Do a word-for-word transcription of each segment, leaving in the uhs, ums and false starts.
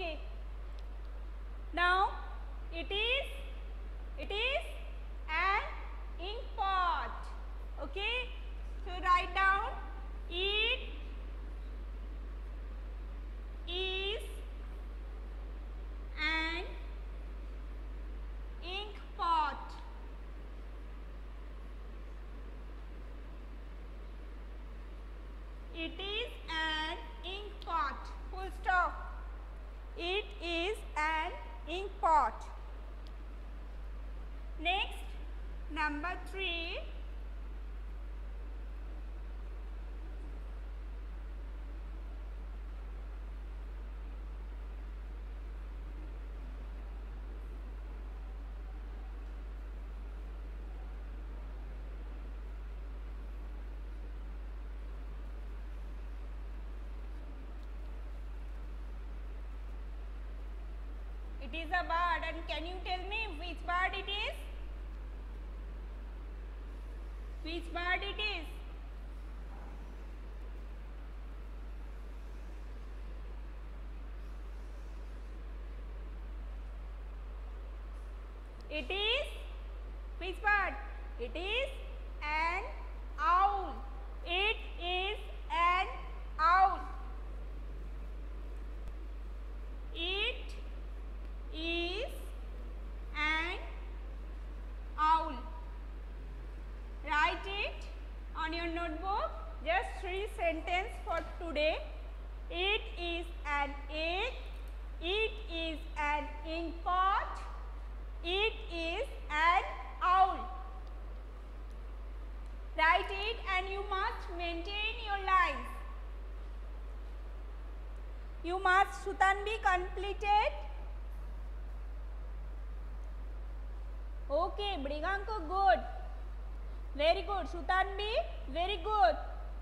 Okay. Now it is it is an ink pot. Okay. So write down, it is an ink pot. It is an ink pot. Full stop. It is an ink pot. Next, number three. It is a bird, and can you tell me which bird it is? Which bird it is? It is which bird? It is an owl. It is an owl. It is an owl. Write it on your notebook. Just three sentences for today. It is an egg. It is an ink pot. It is an owl. Write it, and you must maintain your lines. You must, Sutanbi, completed. Okay, Briganko, good. Very good. Sutanbi, very good.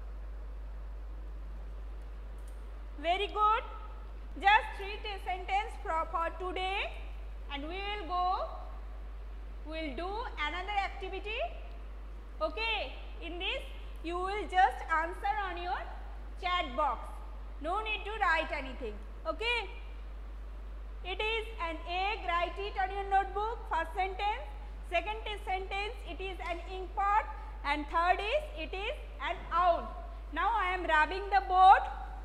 Very good. Just three sentences for, for today, and we will go, we will do another activity. Okay, in this you will just answer on your chat box. No need to write anything. Okay. It is an egg. Write it on your notebook. First sentence. Second sentence, it is an ink pot. And third is, it is an owl. Now I am rubbing the board.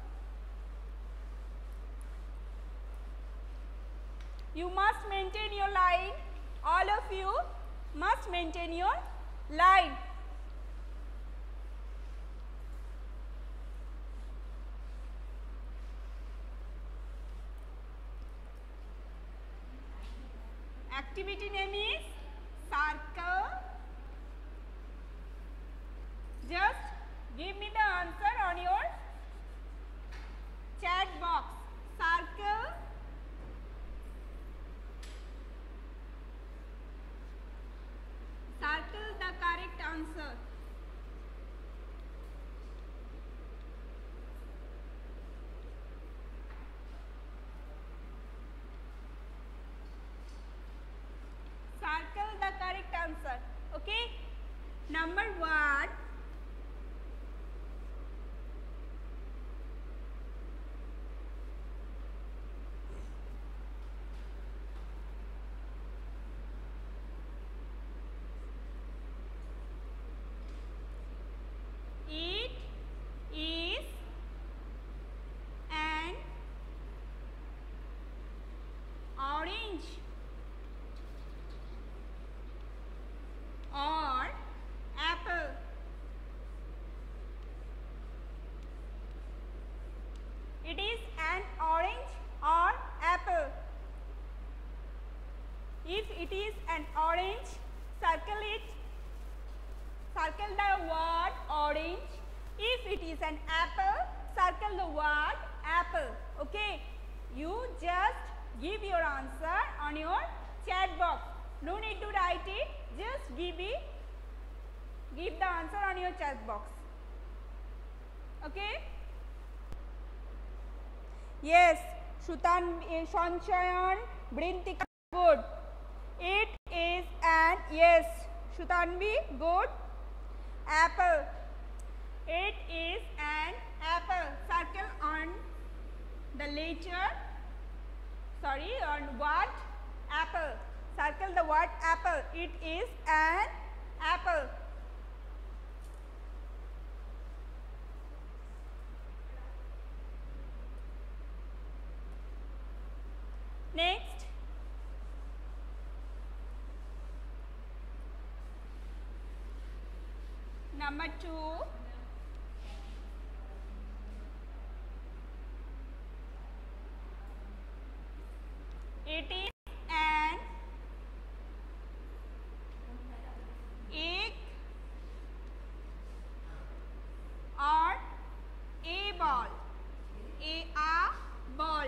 You must maintain your line. All of you must maintain your line. Activity name is circle. Just give me the answer on your chat box. Circle. Circle the correct answer. Circle the correct answer. Okay. Number one. It is an orange or apple. It is an orange or apple. If it is an orange, circle it. Circle the word orange. If it is an apple, circle the word apple. Okay. You just give your answer on your chat box. No need to write it. Just give it. Give the answer on your chat box. Okay. Yes. Shutan, Sanchayan, Brintika, good. It is an, yes. Shutanbi, good. Apple. It is an apple. Circle on the letter sorry, on what? Apple. Circle the word apple. It is an apple. Next, number two. It is an egg or a ball. A, a ball.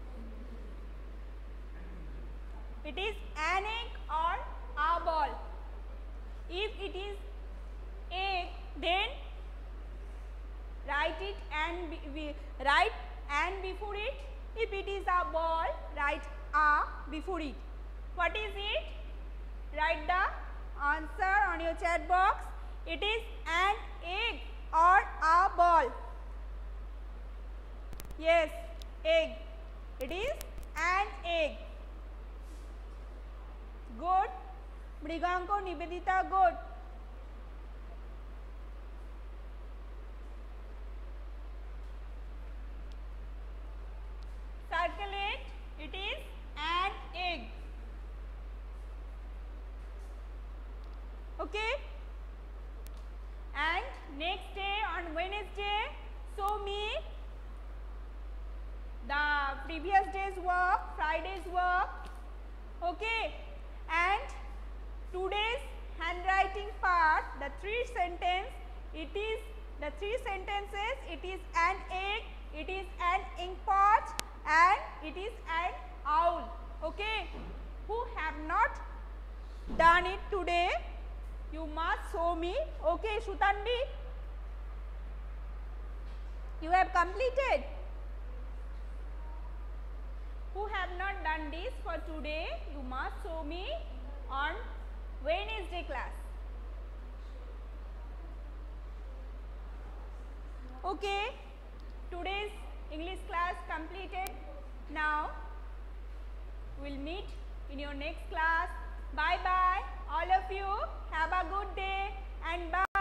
It is an egg or a ball. If it is egg, then write it and be, be, write and before it. If it is a ball, write a before it. What is it? Write the answer on your chat box. It is an egg or a ball. Yes, egg. It is an egg. Good. Mriganko, Nivedita, good. Circle it. It is an egg. Okay. And next day on Wednesday, show me the previous day's work, Friday's work. Okay. And today's handwriting part, the three sentence, it is the three sentences, it is an egg, it is an ink pot, and it is an owl. Okay. Who have not done it today, you must show me. Okay, Shrutanbi, you have completed. Who have not done this for today, you must show me on Wednesday class. Okay, today's English class completed. Now, we will meet in your next class. Bye bye all of you. Have a good day and bye.